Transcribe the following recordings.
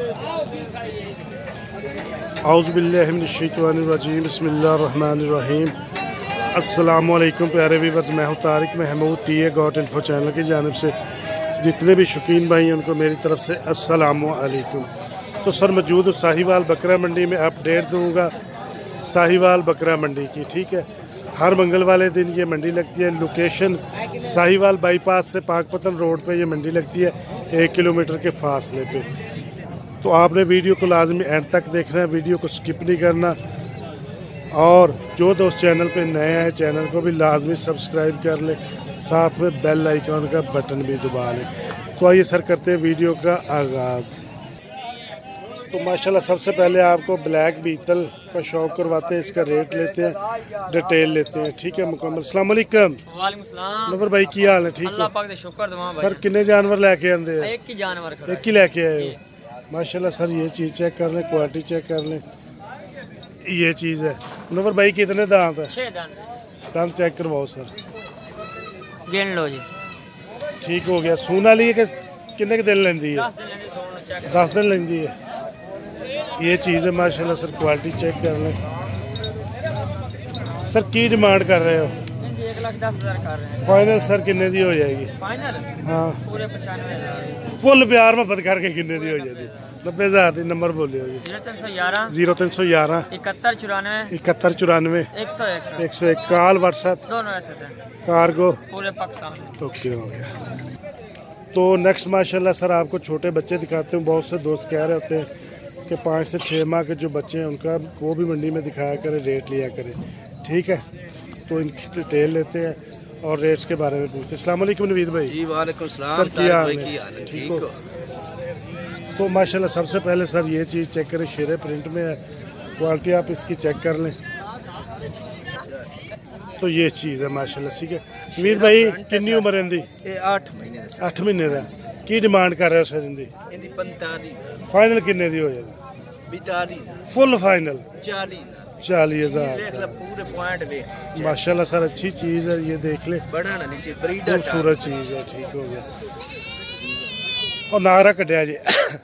औज़ुबिल्लाहि मिनश्शैतानिर्रजीम बिस्मिल्लाहिर्रहमानिर्रहीम। अस्सलामुअलैकुम प्यारे व्यूअर्स, मैं हूँ Tariq Mahmood TA got info channel की जानिब से जितने भी शौकीन भाई हैं उनको मेरी तरफ से अस्सलामुअलैकुम। तो सर मौजूद साहिवाल बकरा मंडी में अपडेट दूँगा साहिवाल बकरा मंडी की। ठीक है, हर मंगल वाले दिन ये मंडी लगती है। लोकेशन साहिवाल बाईपास से पाकपतन रोड पे ये मंडी लगती है, 1 किलोमीटर के फासले पे। तो आपने वीडियो को लाजमी एंड तक देखना है, वीडियो को स्किप नहीं करना। और जो दोस्त चैनल पे नए हैं चैनल को भी लाजमी सब्सक्राइब कर ले, साथ में बेल आइकॉन का बटन भी दबा लें। तो आइए सर करते हैं वीडियो का आगाज़। तो माशाल्लाह सबसे पहले आपको ब्लैक बीतल का शौक करवाते हैं, इसका रेट लेते हैं, डिटेल लेते हैं। ठीक है मुकम्मल। अस्सलाम वालेकुम। वालेकुम सलाम। नवर भाई की हाल है? ठीक है अल्लाह पाक दे शुक्र दुआ भाई। सर कितने जानवर लेके आंदे हैं? एक ही जानवर खड़ा, एक ही लेके आए हो? माशाल्लाह सर ये चीज़ चेक कर लें, क्वालिटी चेक कर लें। ये चीज़ है नवर भाई, कितने दांत है? 6 दांत। दांत चेक करवाओ सर, गिन लो जी। ठीक हो गया। सून वाली है कि कितने के दिन लेंदी है? 10 दिन लेंदी है। ये चीज़ है माशाल्लाह सर, क्वालिटी चेक कर लें। सर की डिमांड कर रहे हो? 1,10,000 कर रहे हैं। फाइनल सर कितने दी हो जाएगी? फाइनल हाँ पूरे 95,000। फुल प्यार मोहब्बत करके कितने दी हो जाएगी? 90,000 दी। नंबर बोलियो जी। 0311 0311 7194 7194 101 101। कॉल व्हाट्सएप दोनों ऐसे थे, कार्गो पूरे पाकिस्तान में। ओके हो गया। तो नेक्स्ट माशाल्लाह सर आपको छोटे बच्चे दिखाते हूँ। बहुत से दोस्त कह रहे होते हैं कि 5 से 6 माह के जो बच्चे हैं उनका वो भी मंडी में दिखाया करें, रेट लिया करें। ठीक है, तो इनकी डिटेल लेते हैं और रेट्स के बारे में पूछते हैं। अस्सलाम वालेकुम नवीद भाई। जी वालेकुम सलाम। सर क्या हाल है? है? ठीक हो? तो माशाल्लाह सबसे पहले सर ये चीज़ चेक करें, शेरे प्रिंट में है, क्वालिटी आप इसकी चेक कर लें। तो ये चीज़ है माशाल्लाह। ठीक है नवीद भाई, कितनी उम्र है इनकी? 8 महीने 8 महीने का। की डिमांड कर रहे हो सर इनकी? 45 फाइनल कितने दी हो जाएगा? 42 फुल फाइनल 40,000 40,000 पूरे पॉइंट ले। माशाल्लाह सर अच्छी चीज़ है, ये देख ले, बड़ा ना नीचे ब्रीडर खूबसूरत चीज़ है। ठीक हो गया। और नागरा कटिया जी।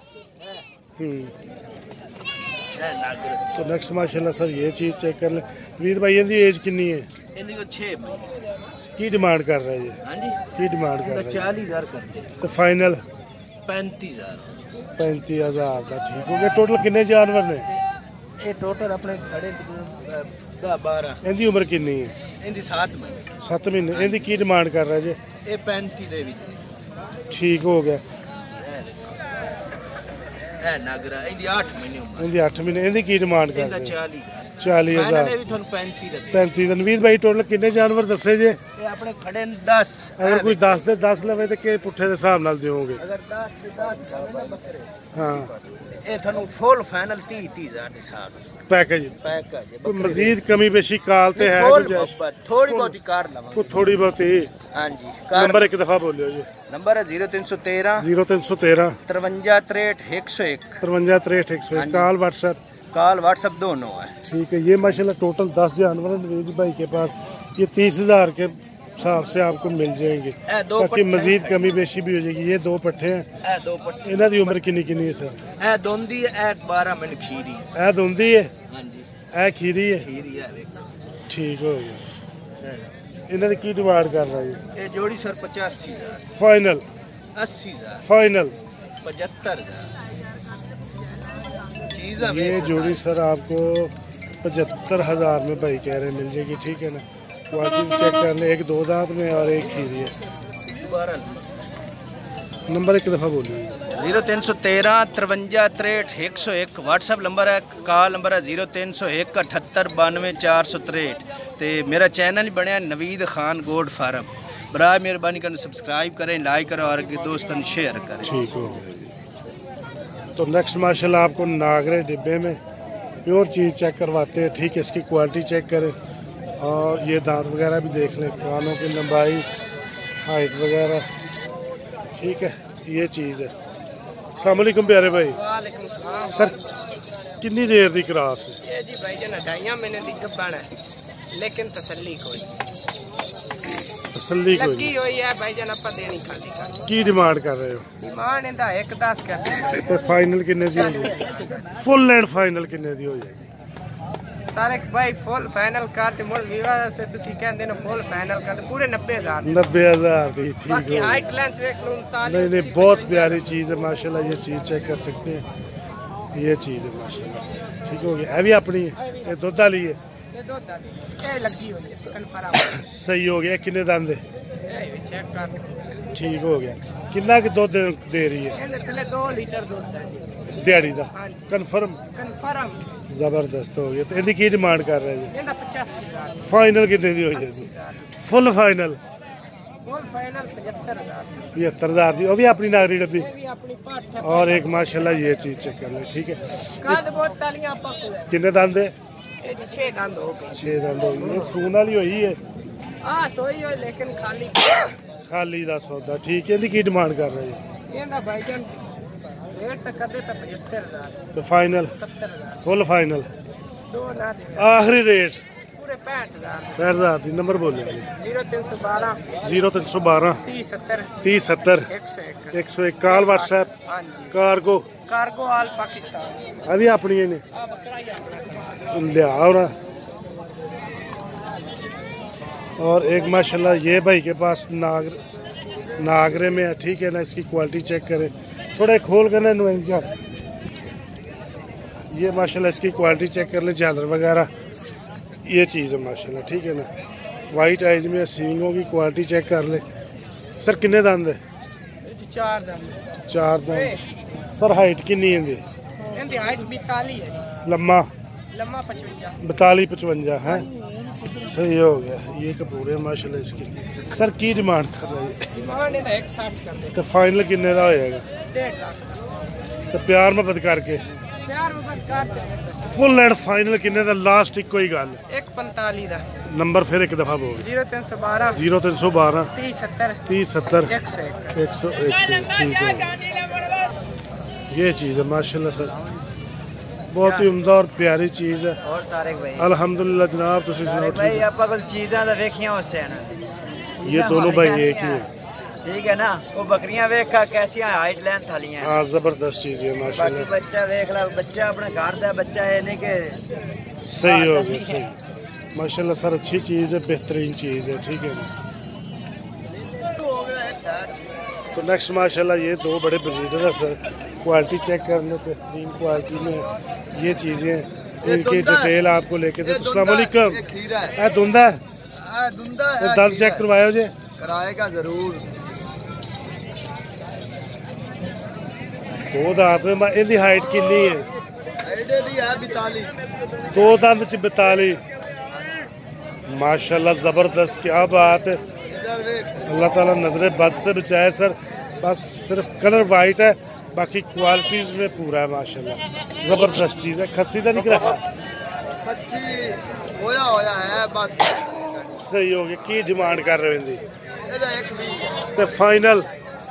तो नेक्स्ट माशाल्लाह सर ये चीज़ चेक कर ले। वीर भाई इनकी एज कितनी है? 6 महीने की डिमांड कर रहे हैं ये? हाँ जी, की डिमांड कर रहे हैं? 40,000 कर दे। तो फाइनल 35,000 35,000 का। ठीक हो गया। टोटल कितने जानवर ने? ये टोटल अपने खड़े 10-12। इनकी उम्र कितनी है? इनकी 7 महीने 7 महीने। इनकी की डिमांड कर रहे जी? ये 35 दे विच। ठीक हो गया। है नागरा इनकी 8 महीने उम्र। इनकी 8 महीने। इनकी की डिमांड कर इनका रहे? 40,000। 40,000। भी थोन 35 दे। 35। नवीद भाई टोटल कितने जानवर दसे जे? ये अपने खड़े 10। अगर कोई 10 दे 10 लवे तो के पुट्ठे के हिसाब नाल देओगे? अगर 10 से 10 बकरे हाँ ये थानू फुल फाइनल 30,000 के साथ पैकेज। पैकेज कोई मजीद कमी पेशी काल ते है गुंजाइश? थोड़ी बहुत कार लवांगे। को थोड़ी बहुत ही। हां जी। नंबर एक दफा बोलियो जी। नंबर है 0313 0313 53 101 53 101। Call WhatsApp? कॉल व्हाट्सएप दोनों है। ठीक है। ये माशाल्लाह टोटल 10 जानवर हैं नवीद भाई के पास। ये 30,000 के हिसाब से आपको मिल जाएंगे, ताकि मजीद कमी बेशी भी हो जाएगी। ये 2 पट्ठे हैं। इन्हों की उम्र कितनी कितनी है सर? ए दोंदी है, 12 मिनट खीरी। ए दोंदी है, हां जी। ए खीरी है। खीरी है देखो। ठीक हो गया। इन्हों की डिमांड कर रहा है? ये जोड़ी सर 85,000 फाइनल। 80,000 फाइनल 75,000। ये जोड़ी सर आपको 75,000 में भाई कह रहे मिल जाएगी। ठीक है ना, क्वालिटी चेक कर ले। एक 2 दांत में और एक खीरी है। नंबर एक दफ़ा बोलिए। 0313 53 101 व्हाट्सएप नंबर है। कॉल नंबर है 0301 78 92 463। तो मेरा चैनल ही बनया नवीद खान गोड फार्म। बराए मेहरबानी कर सब्सक्राइब करें, लाइक करें और दोस्तों शेयर करें। ठीक हो गया। तो नेक्स्ट माशाल्लाह आपको नागरे डिब्बे में प्योर चीज़ चेक करवाते हैं। ठीक है, इसकी क्वालिटी चेक करें और ये दांत वगैरह भी देख लें, कानों की लंबाई, हाइट वगैरह। ठीक है, ये चीज़ है। अस्सलाम वालेकुम प्यारे भाई। वालेकुम सलाम। सर कितनी देर की क्रास है? ये जी भाई जन 2.5 महीने की गब्बन है, लेकिन तसल्ली कोई। तसल्ली कोई ਲੱਗੀ ਹੋਈ ਹੈ ਭਾਈ ਜਾਨ ਆਪਾਂ ਦੇਣੀ ਖਾਲੀ ਕਰ की डिमांड कर रहे हो ਡਿਮਾਂਡ ਇਹਦਾ 1.10 ਕਰ ਤੇ ਫਾਈਨਲ ਕਿੰਨੇ ਦੀ ਹੋਈ ਫੁੱਲ ਐਂਡ ਫਾਈਨਲ ਕਿੰਨੇ ਦੀ ਹੋ ਜਾਏਗੀ ਤਾਰਿਕ ਭਾਈ ਫੁੱਲ ਫਾਈਨਲ ਕਰ ਤੇ ਮੁੜ ਵਿਵਾਦ ਵਾਸਤੇ ਤੁਸੀਂ ਕਹਿੰਦੇ ਨੇ ਫੁੱਲ ਫਾਈਨਲ ਕਰ ਪੂਰੇ 90000 90000 ਦੀ ठीक बाकी है हाइट लेंथ देख लो 39 नहीं नहीं बहुत प्यारी चीज़ है माशाल्लाह ये चीज़ चेक कर सकते हैं ये चीज़ है माशाल्लाह ठीक हो गया ये भी अपनी है ये दुध वाली है ये दो दादी ये लगी हुई है कन्फर्म सही हो गया किन्ने दंद है ये भी चेक कर ठीक हो गया कितना कि दुध दे रही है ਇਹਦੇ ਥੱਲੇ 2 ਲੀਟਰ ਦੁੱਧ ਹੈ दिहाड़ी का हाँ जी। कन्फर्म ਕਨਫਰਮ जबरदस्त हो गया तो इनकी की डिमांड कर रहे हैं ਇਹਦਾ 85000 फाइनल कितने की हो जाएगी 80000 फुल फाइनल फुल फाइनल 75000 75,000 की वो भी अपनी नागरी डब्बी ये भी अपनी पाठ है और एक माशाल्लाह ये चीज़ चेक कर ले ठीक है काद बहुत तालियां पक है किन्ने दंद है ये 6 दंद हो गए 6 दंद हो गए सून वाली हुई है हां सोई हो लेकिन खाली खाली का सौदा ठीक है इनकी की डिमांड कर रहे हैं ਇਹਦਾ ਭਾਈਜਾਨ रेट तक कर देता 75000 तो फाइनल 70000 फुल फाइनल दो ना दे आखिरी रेट पूरे 65000 60,000 की नंबर बोले 0312 0312 30 70 30 70 101 101 कॉल व्हाट्सएप हाँ जी कार्गो कार्गो ऑल पाकिस्तान अभी अपनी ने आ बकरा ही अपना लिया और एक माशाल्लाह ये भाई के पास नागरे में है ठीक है ना इसकी क्वालिटी चेक करें थोड़े खोल कर ना ये माशाल्लाह इसकी क्वालिटी चेक कर ले झालर वगैरह ये चीज़ है माशाल्लाह ठीक है ना वाइट आइज में सींगों की क्वालिटी चेक कर ले सर किन्ने दंद है 4 दंद 4 दंद सर हाइट कितनी है इनकी हाइट 42 है लम्मा लम्मा 55 42-55 है सही हो गया ये कपूर है माशाल्लाह इसकी सर की डिमांड कर रही है डिमांड है 160 कर दे तो फाइनल किन्ने का हो जाएगा 1.5 लाख तो प्यार मोहब्बत करके प्यार मुहब्बत कर दे फुल एंड फाइनल किन्ने का लास्ट एक कोई गल 145 दा नंबर फिर एक दफा बोल 0312 0312 30 70 30 70 101 101 ठीक है ये चीज़ है माशाल्लाह सर बहुत ही उम्दा और प्यारी चीज़ है और तारिक भाई अल्हम्दुलिल्लाह जनाब तुसी सुनाओ भाई ठीक आपा कोल चीज़ां दा वेखियां उससे ना है ये दोनों भाई एक ही है ठीक है ना वो बकरियां वेखा कैसी हाइट लेंथ वाली हैं हाँ जबरदस्त चीज़ है बाकी माशाल्लाह बच्चा वेख ला बच्चा अपने घर दा बच्चा है नहीं के सही हो गया सही माशाल्लाह सर अच्छी चीज़ है बेहतरीन चीज़ है ठीक है ना तो नेक्स्ट माशाल्लाह ये दो बड़े ब्रीडर है सर क्वालिटी चेक कर लो बेहतरीन क्वालिटी में ये चीज़ें इनकी डिटेल आपको लेके दे अस्सलाम वालेकुम है धुंधा है दंद चेक करवाया जी कराएगा जरूर दो दांत में इनकी हाइट कितनी है दो दंद च 42 माशाल्लाह जबरदस्त क्या बात है अल्लाह ताला नजरे बद से बचाए सर बस सिर्फ कलर वाइट है बाकी क्वालिटीज में पूरा है माशाल्लाह जबरदस्त चीज़ है खस्सी का निकला होया है बात सही हो गया की डिमांड कर रहे हो तो फाइनल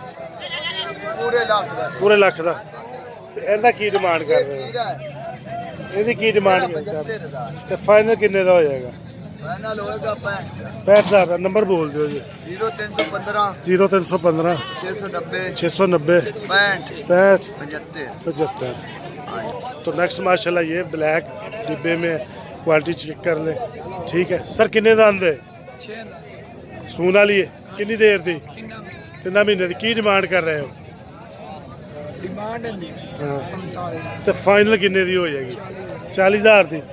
पूरे लख का ਇਹਦਾ ਕੀ ਡਿਮਾਂਡ ਕਰ ਰਹੇ ਹੋ ਇਹਦੀ ਕੀ ਡਿਮਾਂਡ ਕਰ ਰਹੇ ਤੇ ਫਾਈਨਲ ਕਿੰਨੇ ਦਾ ਹੋ ਜਾਏਗਾ फाइनल होएगा 65,000 ਦਾ ਨੰਬਰ ਬੋਲ ਦਿਓ ਜੀ 0315 0315 690 690 65 65 75 तो नेक्स्ट माशाल्लाह ये ब्लैक डिब्बे में क्वालिटी चेक कर ले ठीक है सर किन्ने ਦਾ ਆਂਦੇ 6 ਦਾ सून वाली है कितनी देर दी 3 महीने की डिमांड कर रहे हो डिमांड है हाँ 45 तो फाइनल किन्ने दी हो जाएगी 40,000 दी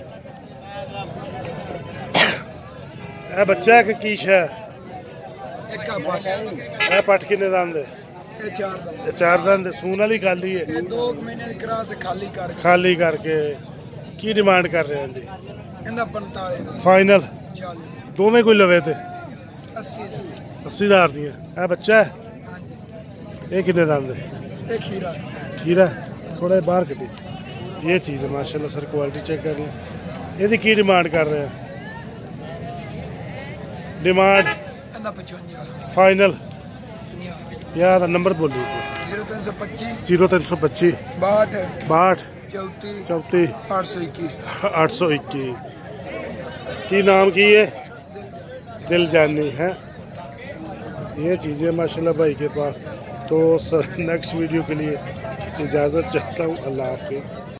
ਇਹ ਬੱਚਾ ਕਿ ਕੀ ਸ਼ੈ एक का पाट ਇਹ ਪੱਟ ਕਿੰਨੇ ਦਾ ਆਂਦੇ ये 4 ਦਾ ਇਹ 4 ਦੰਦ ਸੂਨ ਵਾਲੀ ਖਾਲੀ ਹੈ ये 2 महीने ਦੀ ਕਰਾ से खाली कर ਖਾਲੀ ਕਰਕੇ ਕੀ ਡਿਮਾਂਡ ਕਰ ਰਹੇ ਹੋ ਜੀ ਇਹਦਾ 45 ਦਾ फाइनल 40 ਦੋਵੇਂ ਕੋਈ ਲਵੇ ਤੇ 80 ਦਾ 80,000 ਦੀਆਂ ਇਹ ਬੱਚਾ ਹੈ ਹਾਂਜੀ ਇਹ ਕਿੰਨੇ ਦੰਦ ਹੈ ਇਹ ਖੀਰਾ खीरा थोड़ा बाहर कटी ये चीज़ है माशाल्लाह सर क्वालिटी चेक कर लें यदि की डिमांड कर रहे हैं डिमांड ਇਹਦਾ 55 फाइनल 50 यार नंबर बोलिए 0325 0325 62 62 34 34 821 821 की नाम की है दिल जानी है ये चीज़ें माशाल्लाह भाई के पास। तो सर नेक्स्ट वीडियो के लिए इजाज़त चाहता हूँ। अल्लाह हाफ़िज़।